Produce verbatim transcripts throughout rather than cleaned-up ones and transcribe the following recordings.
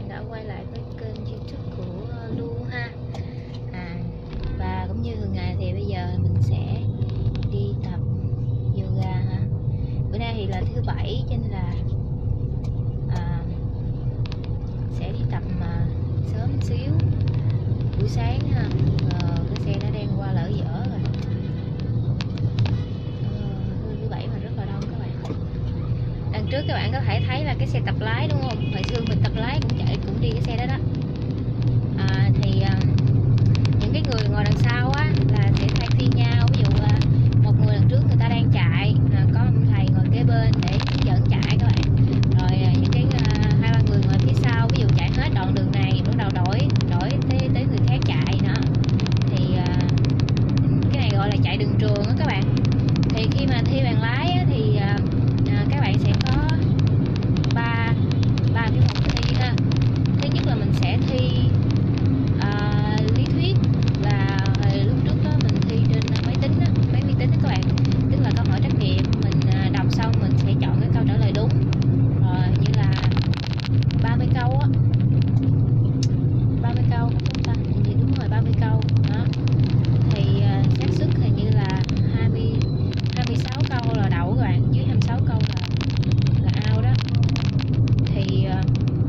đã quay lại với kênh YouTube của Lu ha. À, và cũng như thường ngày thì bây giờ mình sẽ đi tập yoga ha. Bữa nay thì là thứ bảy cho nên là à, sẽ đi tập mà sớm xíu buổi sáng ha. Ờ, cái xe nó đang qua lỡ dở rồi. Ờ, thứ bảy mà rất là đông các bạn. Đằng trước các bạn có thể thấy là cái xe tập lái đúng không? Hồi xưa mình tập lái cũng chạy cũng đi cái xe đó đó. À, thì à, những cái người ngồi đằng sau á là sẽ thay phiên nhau. Ví dụ là một người đằng trước người ta đang chạy, à, có một thầy ngồi kế bên để hướng dẫn chạy các bạn. Rồi à, những cái à, hai ba người ngồi phía sau, ví dụ chạy hết đoạn đường này bắt đầu đổi đổi tới tới người khác chạy nữa. Thì à, cái này gọi là chạy đường trường á các bạn. Thì khi mà thi bằng lái á, thì à, à, các bạn sẽ có ba ba cái môn thi ha. Thứ nhất là mình sẽ thi à, lý thuyết, là hồi lúc trước đó mình thi trên máy tính á, máy vi tính đó các bạn, tức là câu hỏi trắc nghiệm mình à, đọc xong mình sẽ chọn cái câu trả lời đúng. Rồi như là ba mươi câu á, ba mươi câu chúng ta hình như đúng rồi, ba mươi câu đó thì à, xác suất hình như là hai mươi hai mươi sáu câu là đậu các bạn, dưới hai mươi sáu câu là là out đó. Thì à,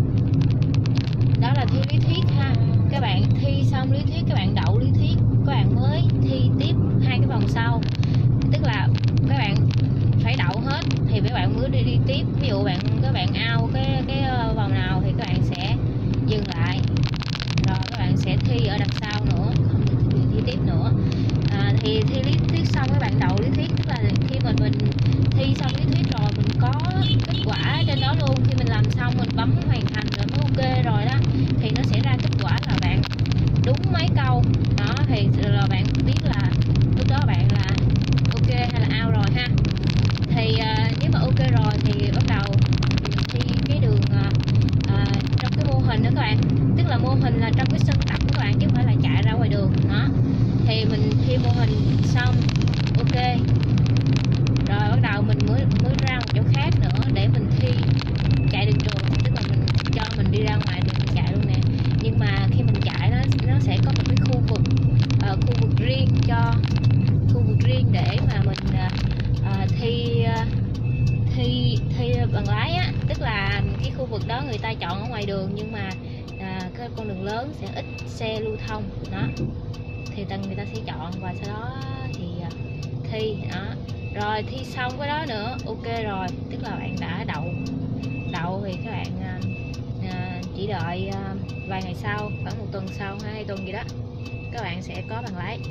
đó là thi lý thuyết ha. Các bạn thi xong lý thuyết, các bạn đậu lý thuyết, các bạn mới thi tiếp hai cái vòng sau, tức là các bạn phải đậu hết thì các bạn mới đi đi tiếp. Ví dụ bạn các bạn out cái cái vòng nào thì các bạn sẽ dừng lại, rồi các bạn sẽ thi ở đằng sau nữa, không được thi tiếp nữa. À, thì thi lý thuyết xong các bạn đậu lý thuyết, tức là khi mình mình thi xong lý thuyết rồi mình có kết quả trên đó luôn. Khi mình làm xong mình bấm hoàn thành rồi mới ok rồi đó, thì nó sẽ ra kết quả là bạn đúng mấy câu đó, thì là bạn biết là lúc đó bạn là ok hay là out rồi ha. Thì uh, nếu mà ok rồi thì bắt đầu thi cái đường uh, uh, trong cái mô hình đó các bạn, tức là mô hình là trong cái sân tập của các bạn chứ không phải là chạy ra ngoài đường đó. Thì mình thi mô hình xong ok rồi bắt đầu mình mới mới ra một chỗ khác nữa để mình thi chạy đường trường, tức là mình cho mình đi ra ngoài đường mình chạy luôn nè. Nhưng mà khi mình chạy nó nó sẽ có một cái khu vực uh, khu vực riêng cho khu vực riêng để mà mình uh, uh, thi uh, thi thi bằng lái á, tức là cái khu vực đó người ta chọn ở ngoài đường nhưng mà uh, cái con đường lớn sẽ ít xe lưu thông đó, thì tầng người ta sẽ chọn và sau đó thì uh, thi đó. Rồi thi xong cái đó nữa ok rồi, tức là bạn đã đậu. Đậu thì các bạn uh, uh, chỉ đợi uh, vài ngày sau, khoảng một tuần sau hay hai tuần gì đó, các bạn sẽ có bằng lái.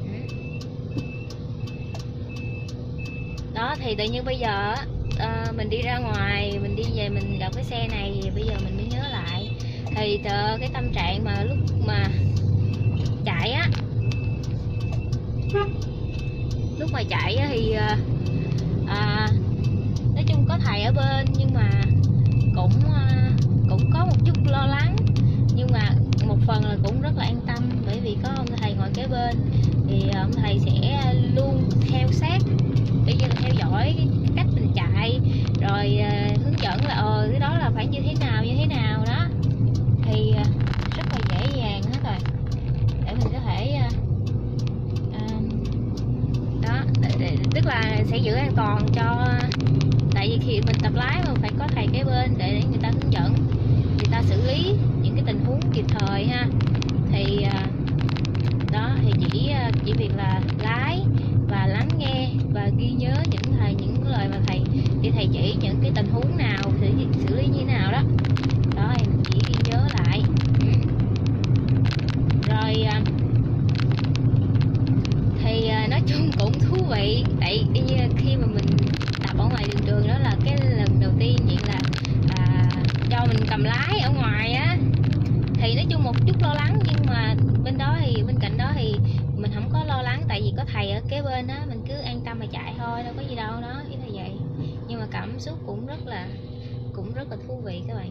Đó thì tự nhiên bây giờ uh, mình đi ra ngoài, mình đi về mình đọc cái xe này thì bây giờ mình mới nhớ lại. Thì tờ, cái tâm trạng mà lúc mà chạy á, lúc mà chạy á thì uh, à, nói chung có thầy ở bên nhưng mà cũng uh, cũng có một chút lo lắng, nhưng mà một phần là cũng rất là an tâm, bởi vì có ông thầy ngồi kế bên thì ông thầy sẽ luôn theo sát, bây giờ là theo dõi cái cách mình chạy, rồi uh, hướng dẫn là ờ cái đó là phải như thế nào như thế nào đó, thì uh, rất là dễ dàng hết rồi để mình có thể uh, uh, đó để, để, tức là sẽ giữ an toàn cho, tại vì khi mình tập lái mà phải có thầy kế bên để, để người ta hướng dẫn, người ta xử lý những cái tình huống kịp thời ha. Thì uh, đó thì chỉ chỉ việc là lái và lắng nghe và ghi nhớ những thầy những lời mà thầy để thầy chỉ những cái tình huống nào xử, xử lý như thế nào đó. Đó thì mình chỉ ghi nhớ lại. Ừ. Rồi thì nói chung cũng thú vị, tại khi mà mình tập ở ngoài đường trường đó là cái lần đầu tiên vậy là à, cho mình cầm lái ở ngoài á, thì nói chung một chút lo lắng, nhưng mà bên đó thì bên cạnh đó thì mình không có lo lắng, tại vì có thầy ở kế bên đó, mình cứ an tâm mà chạy thôi, đâu có gì đâu đó, ý là vậy. Nhưng mà cảm xúc cũng rất là cũng rất là thú vị các bạn.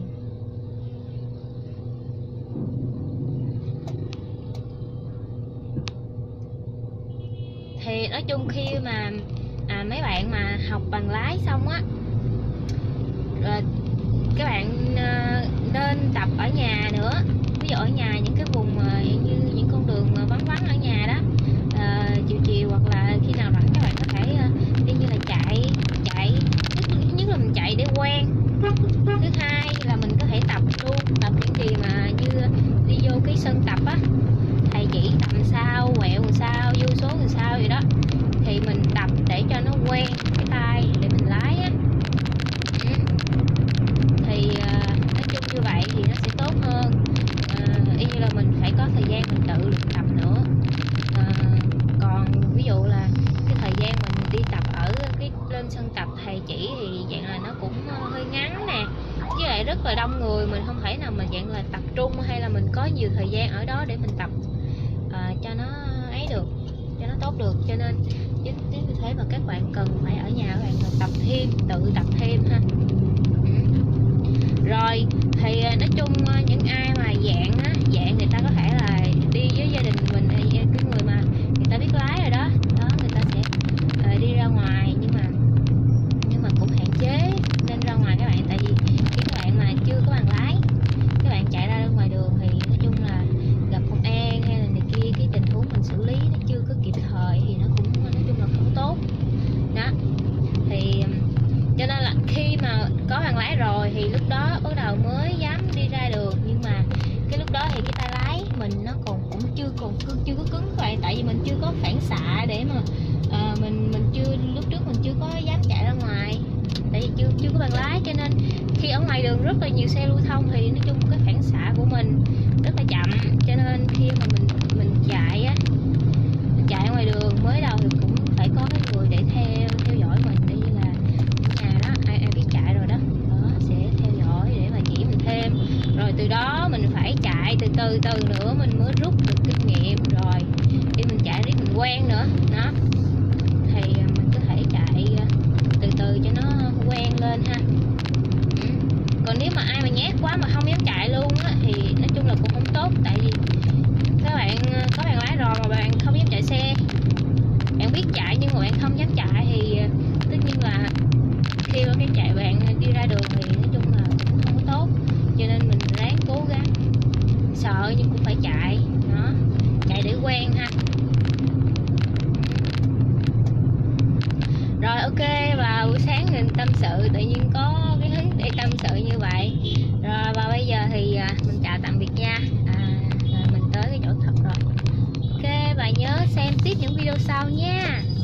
Thì nói chung khi mà à, mấy bạn mà học bằng lái xong á, rồi các bạn nên tập ở nhà nữa. Ví dụ ở nhà những cái vùng mà như những con đường mà vắng vắng ở nhà đó, à, chiều chiều hoặc là khi nào rảnh các bạn có thể đi như là chạy chạy nhất, nhất là mình chạy để quen. Thứ hai là mình có thể tập luôn, tập những gì mà như đi vô cái sân tập á, thầy chỉ tập làm sao, quẹo làm sao, vô số làm sao vậy đó, thì mình tập để cho nó quen cái tay để mình lái á. Ừ. Thì uh, nói chung như vậy thì nó sẽ tốt hơn. Uh, y như là mình phải có thời gian mình tự luyện tập nữa. Uh, còn ví dụ là cái thời gian mình đi tập ở cái lên sân tập thầy chỉ thì dạng là nó cũng hơi ngắn nè, với lại rất là đông người, mình không thể nào mà dạng là tập trung hay là mình có nhiều thời gian ở đó để mình tập uh, cho nó ấy được, cho nó tốt được. Cho nên chính vì thế mà các bạn cần phải ở nhà các bạn tập thêm, tự tập thêm ha. Ừ. Rồi thì nói chung những ai mà dạng á, dạng người ta có thể là đi với gia đình mình, cái người mà người ta biết lái rồi đó, đó người ta sẽ uh, đi ra ngoài, nhưng mà nhưng mà cũng hạn chế nên ra ngoài các bạn, tại vì khi các bạn mà chưa có bằng lái, các bạn chạy ra ngoài đường thì nói chung là gặp công an hay là này kia, cái tình huống mình xử lý nó chưa có kịp thời thì nó cũng nói chung là không tốt đó. Thì cho nên là khi mà có bằng lái rồi thì lúc đó bắt đầu mới dám đi ra đường, nhưng mà cái lúc đó thì cái tay lái mình nó còn cũng chưa còn chưa có cứng các bạn, tại vì mình chưa có phản xạ để mà uh, mình mình chưa lúc trước mình chưa có dám chạy ra ngoài, tại vì chưa chưa có bằng lái, cho nên khi ở ngoài đường rất là nhiều xe lưu thông thì nói chung cái phản xạ của mình rất là chậm, cho nên khi mà mình mình chạy á, mình chạy ngoài đường mới đầu thì cũng phải có cái người để theo theo dõi mình, để như là nhà đó ai ai biết chạy rồi đó, đó sẽ theo dõi để mà chỉ mình thêm, rồi từ đó mình phải chạy từ từ từ nữa mình mới rút được kinh nghiệm, rồi khi mình chạy riết mình quen nữa đó, thì mình có thể chạy từ từ cho nó quen lên ha. Ừ. Còn nếu mà ai mà nhát quá mà không dám chạy luôn á thì nói chung là cũng không tốt, tại vì các bạn có bằng lái rồi mà bạn không dám chạy xe, bạn biết chạy nhưng mà bạn không dám chạy thì tất nhiên là khi mà cái chạy bạn đi ra đường thì nói chung là cũng không có tốt, cho nên mình ráng cố gắng, sợ nhưng cũng phải chạy đó, chạy để quen ha. Rồi ok, và buổi sáng mình tâm sự tự nhiên có cái hứng để tâm sự như vậy. Rồi và bây giờ thì mình chào tạm biệt nha. À, rồi mình tới cái chỗ thật rồi. Ok, và nhớ xem tiếp những video sau nha.